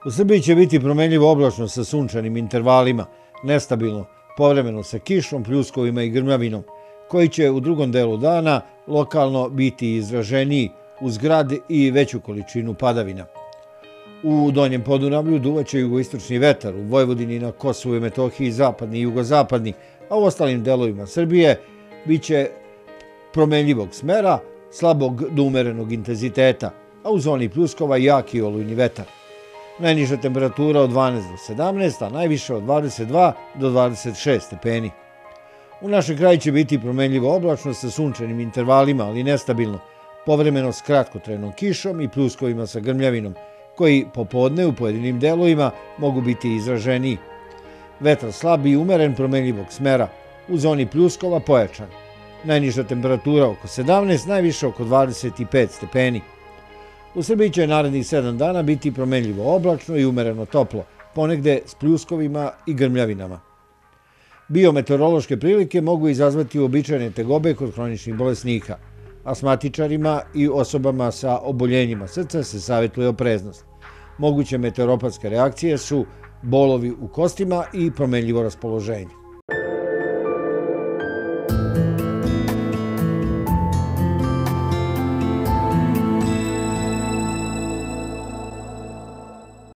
U Srbiji će biti promenljivo oblačno sa sunčanim intervalima, nestabilno, povremeno sa kišom, pljuskovima i grmljavinom, koji će u drugom delu dana lokalno biti izraženiji uz grad i veću količinu padavina. U Donjem Podunavlju duvaće jugoistočni vetar, u Vojvodini, na Kosovu i Metohiji zapadni i jugozapadni, a u ostalim delovima Srbije biće promenljivog smera, slabog do umerenog intenziteta, a u zoni pljuskova jaki olujni vetar. Najniža temperatura od 12 do 17, a najviša od 22 do 26 stepeni. U našem kraju će biti promenljivo oblačno sa sunčanim intervalima, ali nestabilno, povremeno s kratkotrajnom kišom i pljuskovima sa grmljavinom, koji popodne u pojedinim delovima mogu biti izraženiji. Vetar slab i umeren promenljivog smera, u zoni pljuskova pojačan. Najniža temperatura oko 17, najviša oko 25 stepeni. U Srbiji će narednih 7 dana biti promenljivo oblačno i umereno toplo, ponegde s pljuskovima i grmljavinama. Biometeorološke prilike mogu izazvati uobičajene tegobe kod hroničnih bolesnika. Asmatičarima i osobama sa oboljenjima srca se savjetuje opreznost. Moguće meteoropatske reakcije su bolovi u kostima i promenljivo raspoloženje.